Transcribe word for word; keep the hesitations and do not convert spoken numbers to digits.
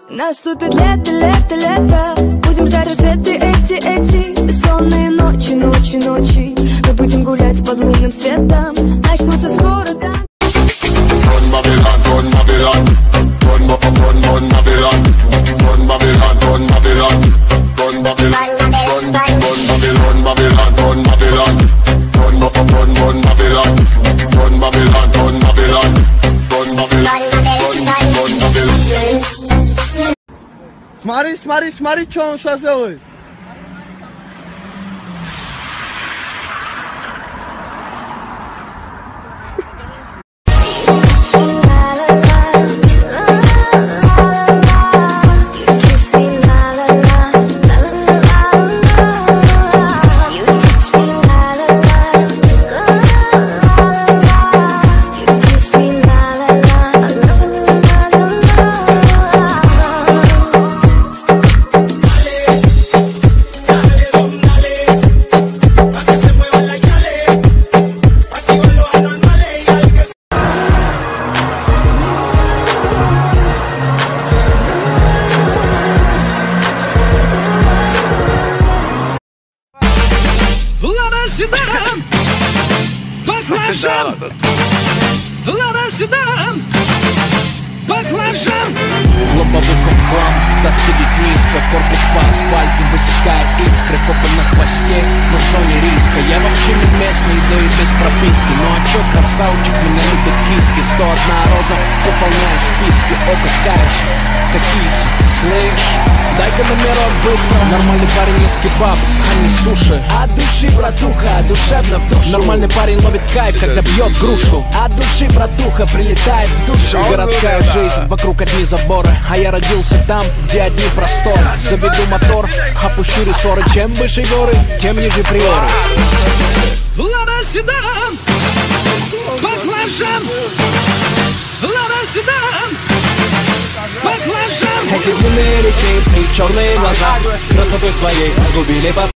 Наступит лето, лето, лето. Будем ждать рассветы эти, эти бессонные ночи, ночи, ночи. Мы будем гулять под лунным светом. Начнутся скоро, да. Run Babylon, run Babylon, run, run, run Babylon, run Babylon, run Babylon, run Babylon, run, run Babylon, Babylon, run Babylon, run, run, run Babylon, run Babylon, run Babylon, run Babylon, run, run Babylon. Смотри, смотри, смотри, что он сейчас делает. Седан, баклажан, Лада седан, баклажан. Лобовухом хлам, да сидит низко. Корпус по асфальту высекает искры. Копы на хвосте, но в зоне риска. Я вообще не местный, да и без прописки. Ну а чё, красавчик, меня любят киски. Сто одна роза, пополняю списки. О, какая же, такие, слышь. Дай-ка номерок быстро. Нормальный парень ест кебаб, а не суши. От души, братуха, душевно в душу. Нормальный парень ловит кайф, когда бьет грушу. От души, братуха, прилетает в душу. Городская жизнь, вокруг одни заборы. А я родился там, где одни просторы. Заведу мотор, опущу рессоры. Чем выше горы, тем ниже приоры. Лада седан, баклажан, Лада седан, баклажан. Эти длинные ресницы, черные глаза красотой своей сгубили пацаны.